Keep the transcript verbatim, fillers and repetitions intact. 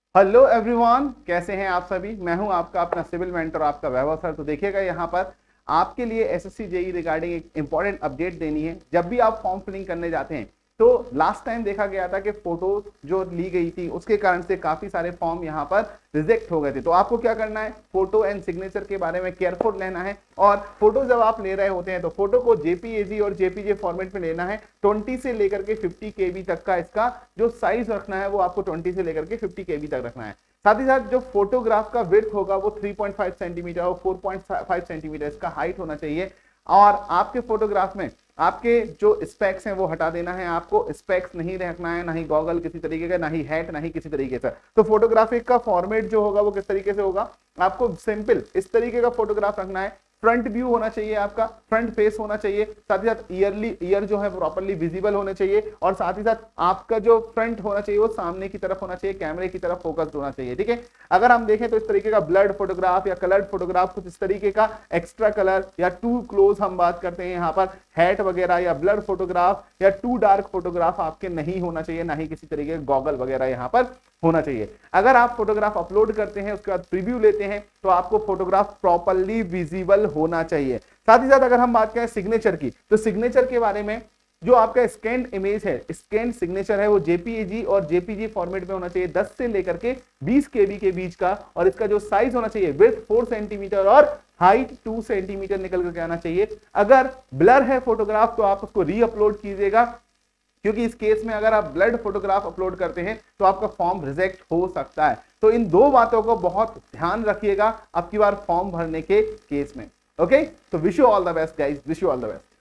Hello everyone, कैसे हैं आप सभी। मैं हूं आपका अपना सिविल मेंटर, आपका वैभव सर। तो देखिएगा यहाँ पर आपके लिए एसएससी जेई रिगार्डिंग एक इंपॉर्टेंट अपडेट देनी है। जब भी आप फॉर्म फिलिंग करने जाते हैं तो लास्ट टाइम देखा गया था कि फोटो जो ली गई थी उसके कारण से काफी सारे फॉर्म यहाँ पर रिजेक्ट हो गए थे। तो आपको क्या करना है, फोटो एंड सिग्नेचर के बारे में केयरफुल रहना है। और फोटो जब आप ले रहे होते हैं तो फोटो को जेपीईजी और जेपीजे फॉर्मेट में लेना है। ट्वेंटी से लेकर के फिफ्टी केबी तक का इसका जो साइज रखना है वो आपको ट्वेंटी से लेकर के फिफ्टी केबी तक रखना है। साथ ही साथ जो फोटोग्राफ का विड्थ होगा वो थ्री पॉइंट फाइव सेंटीमीटर और फोर पॉइंट फाइव सेंटीमीटर इसका हाइट होना चाहिए। और आपके फोटोग्राफ में आपके जो स्पेक्स हैं वो हटा देना है। आपको स्पेक्स नहीं रखना है, ना ही गॉगल किसी तरीके का, ना ही हैट, ना ही किसी तरीके से। तो फोटोग्राफिक का फॉर्मेट जो होगा वो किस तरीके से होगा, आपको सिंपल इस तरीके का फोटोग्राफ रखना है। फ्रंट व्यू होना चाहिए, आपका फ्रंट फेस होना चाहिए। साथ ही साथ ईयरली ईयर जो है प्रॉपर्ली विजिबल होने चाहिए। और साथ ही साथ आपका जो फ्रंट होना चाहिए वो सामने की तरफ होना चाहिए, कैमरे की तरफ फोकस्ड होना चाहिए। ठीक है, अगर हम देखें तो इस तरीके का ब्लड फोटोग्राफ या कलर्ड फोटोग्राफ, कुछ इस तरीके का एक्स्ट्रा कलर या टू क्लोज हम बात करते हैं यहाँ पर हैट वगैरह या ब्लड फोटोग्राफ या टू डार्क फोटोग्राफ आपके नहीं होना चाहिए, ना ही किसी तरीके के गॉगल वगैरह यहाँ पर होना चाहिए। अगर आप फोटोग्राफ अपलोड करते हैं उसके बाद प्रीव्यू लेते हैं तो आपको फोटोग्राफ प्रॉपर्ली विजिबल होना चाहिए। साथ ही साथ अगर हम बात करें सिग्नेचर की, तो सिग्नेचर के बारे में जो आपका स्कैन्ड इमेज है, स्कैन्ड सिग्नेचर है, वो जेपीईजी और जेपीजी फॉर्मेट में होना चाहिए, दस से लेकर के बीस केबी के बीच का। और इसका जो साइज होना चाहिए विड्थ फोर सेंटीमीटर और हाइट टू सेंटीमीटर निकल करके आना चाहिए। अगर ब्लर है फोटोग्राफ तो आप उसको री अपलोड कीजिएगा, क्योंकि इस केस में अगर आप ब्लड फोटोग्राफ अपलोड करते हैं तो आपका फॉर्म रिजेक्ट हो सकता है। तो इन दो बातों को बहुत ध्यान रखिएगा अब की बार फॉर्म भरने के केस में। ओके, तो wish you all the best guys, wish you all the best.